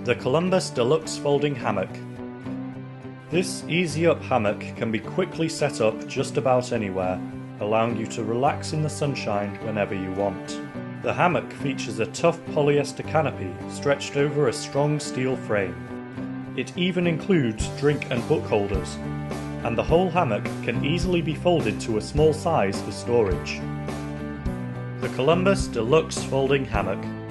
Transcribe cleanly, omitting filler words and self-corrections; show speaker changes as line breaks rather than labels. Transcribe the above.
The Columbus Deluxe Folding Hammock. This easy-up hammock can be quickly set up just about anywhere, allowing you to relax in the sunshine whenever you want. The hammock features a tough polyester canopy stretched over a strong steel frame. It even includes drink and book holders, and the whole hammock can easily be folded to a small size for storage. The Columbus Deluxe Folding Hammock.